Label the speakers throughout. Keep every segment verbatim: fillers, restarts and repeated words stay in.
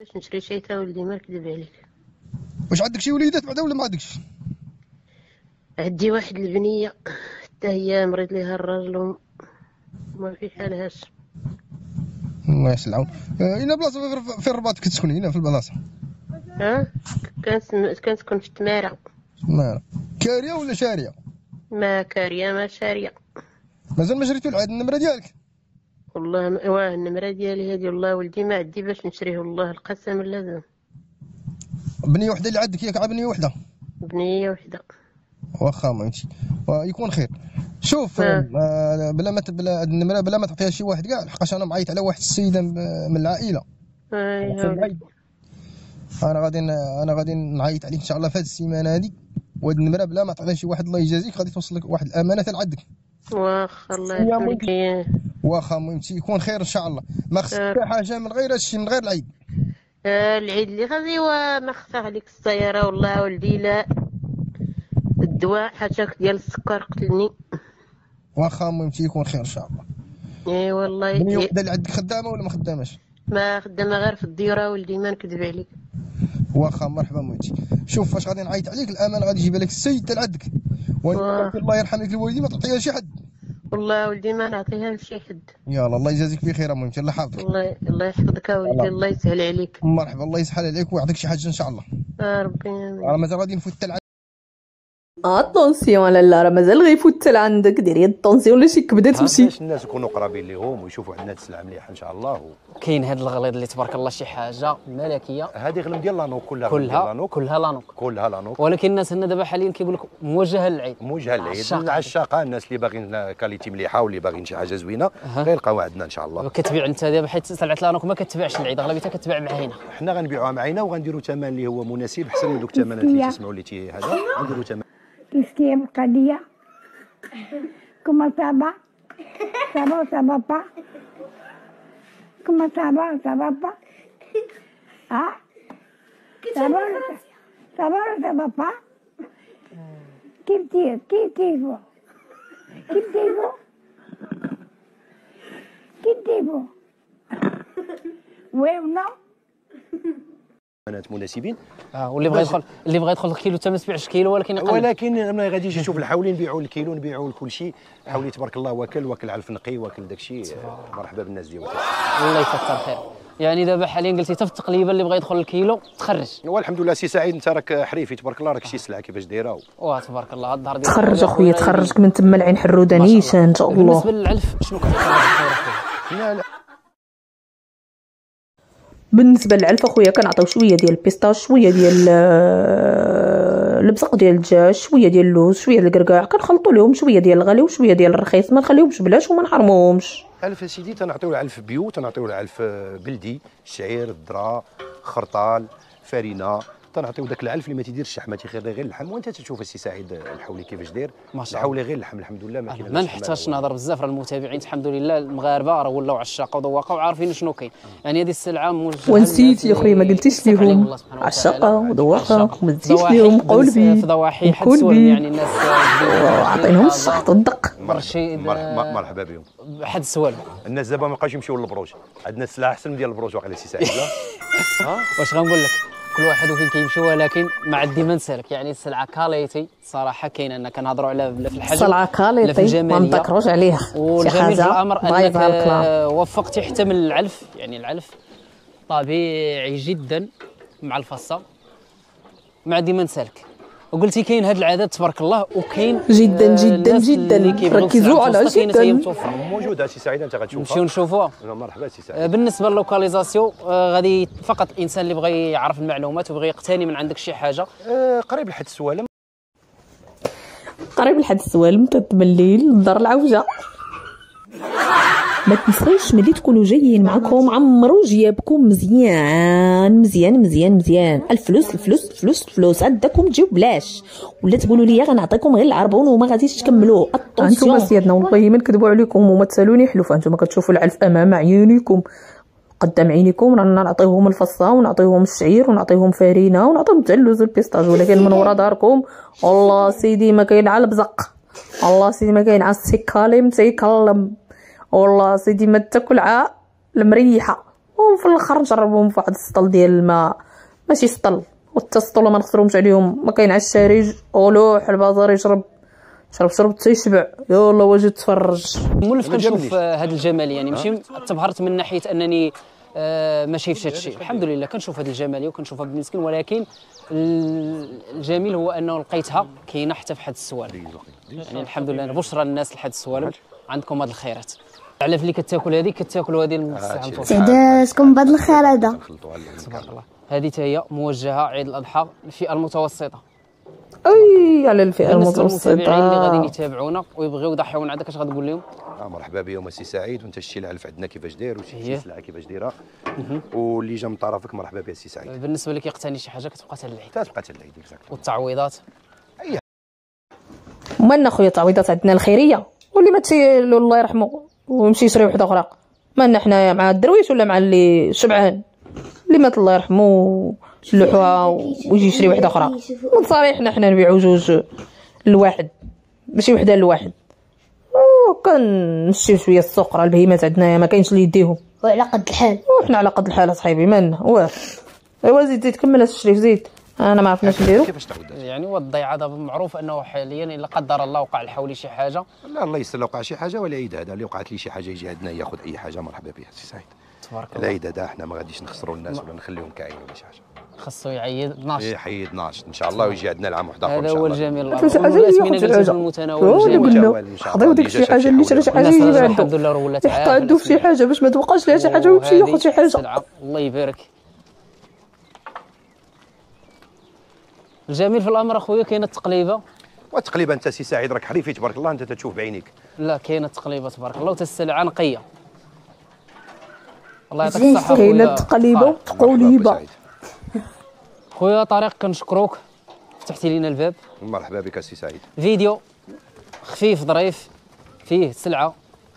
Speaker 1: باش نشري شي تا ولدي ما نكذب عليك.
Speaker 2: واش عندك شي وليدات بعدا ولا ما عندكش؟
Speaker 1: عندي واحد البنيه حتى هي مريض ليها الراجل وما في حالهاش.
Speaker 2: الله يسلعهم. هنا بلاصه في الرباط كتسكني هنا في البلاصه؟
Speaker 1: ها كنسم... كنسكن في التماره.
Speaker 2: تماره كاريه ولا شاريه؟
Speaker 1: ما كاريه ما شاريه.
Speaker 2: مازال ما شريتو العاد النمره ديالك؟
Speaker 1: والله ما... واه النمره ديالي هذه والله ولدي ما عندي باش نشريه والله القسم لازم.
Speaker 2: بنيه وحده اللي عندك ياك؟ بنيه وحده؟
Speaker 1: بنيه وحده.
Speaker 2: واخا ما يمشي ويكون خير. شوف آه بلا ما بلا النمره بلا ما تعطيها شي واحد كاع، لحقاش انا معيط على واحد السيده من العائله.
Speaker 1: ايوا
Speaker 2: انا غادي انا غادي نعيط عليك ان شاء الله في هذه السيمانه هذه، وهاد النمره بلا ما تعطيها شي واحد الله يجازيك غادي توصل لك واحد الامانه حتى لعندك.
Speaker 1: واخا الله يحفظك.
Speaker 2: واخا المهم يكون خير ان شاء الله. ما خصك حتى حاجه من غير هادشي، من غير العيد.
Speaker 1: آه العيد اللي غادي وما خصها عليك السياره والله ولدي. لا الدواء حاجاك ديال السكر قتلني.
Speaker 2: واخا المهم يكون خير ان شاء الله.
Speaker 1: اي والله.
Speaker 2: بنيه وحده اللي عندك خدامه ولا ما خداماش؟
Speaker 1: ما خدامه غير في الديره ولدي ما نكذب عليك.
Speaker 2: واخا مرحبا موتي. شوف فاش غادي نعيط عليك الامانه غادي يجيبها لك السيد حتى لعندك، الله يرحم لك الوالدين ما تعطيها لشي حد.
Speaker 1: والله ولدي ما نعطيها لشي حد.
Speaker 2: يلا الله يجازيك بخير امومتي، الله يحفظك.
Speaker 1: الله الله يحفظك ولدي، الله يسهل عليك.
Speaker 2: مرحبا الله يسهل عليك ويعطيك شي حاجه ان شاء الله.
Speaker 1: اه ربي امين.
Speaker 2: راه مازال غادي نفوت حتى
Speaker 3: اتونسيون لالا راه مازال غيفوت حتى لعندك. ديري الطونسيون ولا شي كبده تمشي
Speaker 4: باش الناس يكونوا قرابين ليهم ويشوفوا عندنا السلعه مليحه ان شاء الله.
Speaker 5: كاين هاد الغليظ اللي تبارك الله شي حاجه ملكيه.
Speaker 4: هذه غلم ديال لانوك كلها
Speaker 5: كلها لانوك. كلها لانوك
Speaker 4: كلها لانوك.
Speaker 5: ولكن الناس هنا دابا حاليا كيقول لك موجهه للعيد.
Speaker 4: موجهه للعيد العشاقه، الناس اللي باغيين كاليتي مليحه واللي باغيين شي حاجه زوينه غيلقاو عندنا ان شاء الله.
Speaker 5: كتبيع انت دابا حيت سلعه لانوك ما كتباعش العيد، اغلبيتها كتباع معينه.
Speaker 4: حنا غنبيعوها معينه وغنديروا ثمن اللي هو مناسب احسن من دوك الثمنات اللي تسمعوا اللي تي هذا. غنديروا ثمن
Speaker 6: كيسكي القضيه كما صابا صابا صابا با كما صابا صابا با ها صابا صابا صابا با كيف كيف كيف كيفو كيف كيفو كيف كيفو وين
Speaker 4: ثمنات مناسبين.
Speaker 5: اه واللي بغى يدخل اللي بغى يدخل الكيلو حتى ما سبيعش الكيلو ولكن يقل.
Speaker 4: ولكن ما غاديش يشوف الحولي نبيعوا الكيلو نبيعوا كل شيء. الحولي تبارك الله واكل واكل علف نقي واكل داك الشيء. مرحبا بالناس ديالك
Speaker 5: الله يكثر خير. يعني دابا حاليا قلتي حتى في التقليبه اللي بغى يدخل الكيلو تخرج.
Speaker 4: والحمد لله سي سعيد انت راك حريفي تبارك الله، راك شي السلعه كيفاش دايره.
Speaker 5: واه تبارك الله الظهر ديالك
Speaker 3: تخرج اخويا تخرجك من تما العين حروده نيشان ان شاء الله.
Speaker 5: بالنسبه للعلف شنو كتخرج؟
Speaker 4: لا لا
Speaker 3: بالنسبه للعلف اخويا كنعطيو شويه ديال البيستاش، شويه ديال البزق ديال الدجاج، شويه ديال اللوز، شويه ديال الكركاع، كنخلطوا لهم شويه ديال الغالي وشويه ديال الرخيص، ما نخليهمش بلاش وما نحرموهمش.
Speaker 4: الف سيدي تنعطيو العلف بيو، تنعطيو العلف بلدي، الشعير، الذره، خرطال، فرينه، تنعطيو داك العلف اللي ما تيديرش الشحم، ما تيخير غير اللحم. وانت تشوف السي سعيد الحولي كيفاش داير. الحولي غير اللحم الحمد لله ما كاين.
Speaker 5: ما نحتاجش نهضر بزاف، راه المتابعين الحمد لله المغاربه راه ولاو عشاقه وذواقه وعارفين شنو كاين. يعني هذه السلعه موجهه.
Speaker 3: ونسيت يا خويا ما قلتيش ليهم عشاقه وذواقه وما تزيدش ليهم قلبي
Speaker 5: في ضواحي حد سوالم. يعني الناس
Speaker 3: عطيناهم الشحط والدق.
Speaker 4: مرحبا بهم
Speaker 5: حد السوالم.
Speaker 4: الناس دابا ما بقاوش يمشيو للبروج، عندنا السلعه احسن ديال البروج واقيلا سي سعيد.
Speaker 5: ها واش غنقول لك، كل واحد وفين كيمشي، ولكن مع الديما نسالك. يعني السلعه كاليتي صراحه كاينه، انا كنهضروا على في الحجم
Speaker 3: السلعه كاليتي ما نذكروش عليها
Speaker 5: شي حاجه. في الامر انك وفقتي حتى من العلف، يعني العلف طبيعي جدا مع الفصه مع ديما نسالك. وقلتي كاين هذا العدد تبارك الله، وكاين
Speaker 3: جدا جدا جدا ركزوا على جدا
Speaker 4: موجوده سي سعيد انت غتشوفها.
Speaker 5: نمشيو نشوفوها.
Speaker 4: مرحبا سي سعيد.
Speaker 5: بالنسبه للوكاليزاسيون غادي فقط الانسان اللي بغى يعرف المعلومات وبغى يقتني من عندك شي حاجه
Speaker 4: قريب لحد السوالم،
Speaker 3: قريب لحد السوالم تتمليل الدار العوجه. ما تنساوش ملي تكونوا جايين معكم عمروا جيابكم مزيان مزيان مزيان مزيان. الفلوس الفلوس الفلوس الفلوس عندكم تجيو بلاش، ولا تقولوا لي غنعطيكم غير العربون وما غاديش تكملوا. انتم سيادنا والله ما نكذبوا عليكم وما تسالوني حلوفه، انتم كتشوفوا العلف امام عيونكم قدام عينيكم. رانا نعطيوهم الفصه ونعطيوهم الشعير ونعطيوهم فرينه ونعطيوهم حتى اللوز والبيستاج، ولكن من ورا داركم والله سيدي ما كاين على البزق، الله سيدي ما كاين على السكاليم تيكلم، والله سيدي ما تاكل عا المريحه. وفي الاخر نجربهم في واحد السطل ديال الماء، ماشي سطل، والتسطل ما نخسروهمش عليهم، ما كاين على الشارج اولوح البازار يشرب شرب شرب تيشبع. يلا واجي تفرج.
Speaker 5: مولف كنشوف هذا الجمال، يعني ماشي تبهرت من ناحيه انني آه ما شايفش هذا الشيء، الحمد لله كنشوف هذا الجماليه وكنشوفها بالمسكين، ولكن الجميل هو انه لقيتها كاينه حتى في حد السوالم. يعني الحمد لله بشرى للناس لحد السوالم عندكم هذه الخيرات. العلف اللي كتاكل هذه كتاكلوا هذه المستحيل الفوق.
Speaker 7: سعداتكم بهذه الخير هذا.
Speaker 5: تبارك الله. هذه حتى هي موجهه عيد الاضحى للفئه المتوسطه.
Speaker 3: اي على الفئه المتوسطه.
Speaker 5: المتابعين اللي غادي يتابعونا ويبغيو يضحيو عندك اش غتقول لهم؟
Speaker 4: آه مرحبا بهم السي سعيد، وانت شتي العلف عندنا كيفاش داير وشتي السلعه كيفاش دايره، واللي جا من طرفك مرحبا به السي سعيد.
Speaker 5: بالنسبه اللي كيقتني شي حاجه كتبقى حتى للعيد.
Speaker 4: كتبقى حتى للعيد اكزاكت.
Speaker 5: والتعويضات
Speaker 4: اي
Speaker 3: مالنا خويا التعويضات عندنا الخيريه، واللي ما تي الله يرحمه ويمشي يشري وحده اخرى، مالنا حنايا مع الدرويش ولا مع اللي شبعان، اللي مات الله يرحمه اللحوه ويجي يشري وحده اخرى. من صريحنا حنا نبيعو جوج لواحد ماشي وحده لواحد، وكنمشيو شويه السوق، راه البهيمات عندنايا ما كاينش اللي يديهم،
Speaker 7: وعلى قد الحال
Speaker 3: وحنا على قد الحال اصاحبي مالنا. واه ايوا زيد زيد كمل الشريف زيد، انا ما عرفناش نديرو.
Speaker 4: كيفاش تعود
Speaker 5: يعني هو الضيعه دابا معروف انه حاليا الا قدر الله وقع لحولي شي حاجه،
Speaker 4: لا الله يستر، لو وقع شي حاجه ولا عيد هذا اللي وقعت لي شي حاجه يجي عندنا ياخذ اي حاجه مرحبا به السي سعيد.
Speaker 5: تبارك الله.
Speaker 4: العيد هذا حنا ما غاديش نخسروا الناس ولا نخليهم كاين ولا شي حاجه،
Speaker 5: خاصو يعيد اثناش.
Speaker 4: اي حيد اثناش ان شاء الله ويجي عندنا العام واحد اخر ان
Speaker 5: هذا
Speaker 4: شاء
Speaker 5: هو
Speaker 4: الله.
Speaker 5: الجميل.
Speaker 3: شي حاجه ياخذ شي حاجه
Speaker 5: المتناول
Speaker 3: الجميل. حضيو ديك شي حاجه اللي شرا شي حاجه يجيب عنده،
Speaker 5: الحمد لله راه ولات
Speaker 3: يحط عنده في شي حاجه باش ما توقعش لها شي حاجه ويمشي ياخذ شي حاجه.
Speaker 5: الله يبارك. الجميل في الامر اخويا كاينه التقليبه،
Speaker 4: وتقريبا انت سي سعيد راك حريفي تبارك الله، انت تشوف بعينيك.
Speaker 5: لا كاينه التقليبه تبارك الله، وتالسلعه نقيه. الله يعطيك الصحه.
Speaker 3: كاينه التقليبه والتقوليبه.
Speaker 5: خويا طارق كنشكروك فتحتي لنا الباب.
Speaker 4: مرحبا بك السي سعيد.
Speaker 5: فيديو خفيف ظريف فيه سلعه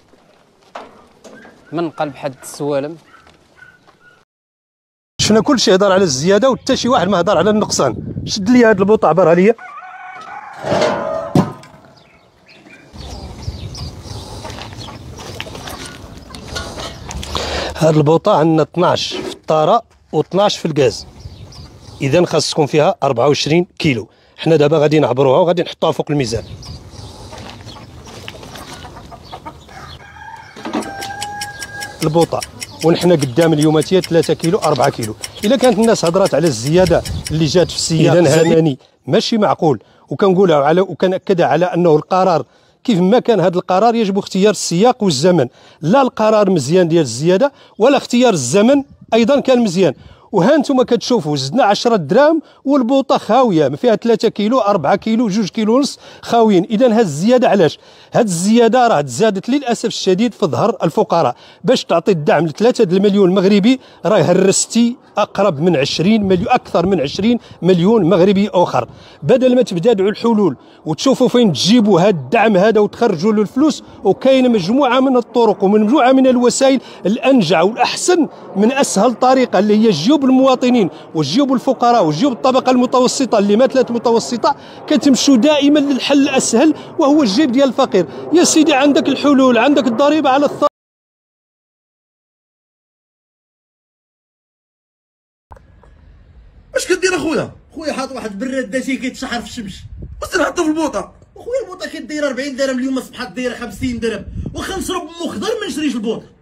Speaker 5: من قلب حد السوالم.
Speaker 8: شفنا كل شيء هضر على الزياده وحتى شي واحد ما هضر على النقصان. شد لي هاد البوطه عبرها ليا. هاد البوطه عندنا اثناش في الطاره و12 في الغاز، اذا خاص تكون فيها أربعة وعشرين كيلو. حنا دابا غادي نعبروها وغادي نحطوها فوق الميزان. البوطه ونحنا قدام اليوماتيه ثلاثة كيلو أربعة كيلو. الا كانت الناس هضرات على الزياده اللي جات في السياق الزمني ماشي معقول، وكنقولها على وكنأكدها على انه القرار كيف ما كان هذا القرار يجب اختيار السياق والزمن، لا القرار مزيان ديال الزياده ولا اختيار الزمن ايضا كان مزيان. وها انتم كتشوفوا زدنا عشرة دراهم والبوطه خاويه، ما فيها ثلاثة كيلو أربعة كيلو جوج كيلو ونص خاويين. اذا هذه الزياده علاش؟ هذه الزياده راه تزادت للاسف الشديد في ظهر الفقراء. باش تعطي الدعم ل ثلاثة المليون مغربي راه هرستي اقرب من عشرين مليون، اكثر من عشرين مليون مغربي اخر. بدل ما تبدادوا الحلول وتشوفوا فين تجيبوا هذا الدعم هذا وتخرجوا له الفلوس، وكاينه مجموعه من الطرق ومجموعه من الوسائل الانجع والاحسن من اسهل طريقه اللي هي جيوب المواطنين وجيوب الفقراء وجيوب الطبقه المتوسطه اللي ما ثلاث متوسطه، كتمشوا دائما للحل الاسهل وهو الجيب ديال الفقير. يا سيدي عندك الحلول، عندك الضريبه على الث...
Speaker 9: اش كدير اخويا؟ خويا حاط واحد البراد داجي كيتشحر في الشمس، وسير حطو في البوطه. خويا البوطه كدايره أربعين درهم اليوم، اصبحت دايره خمسين درهم، واخا نشرب مخضر ما نشريش البوطه.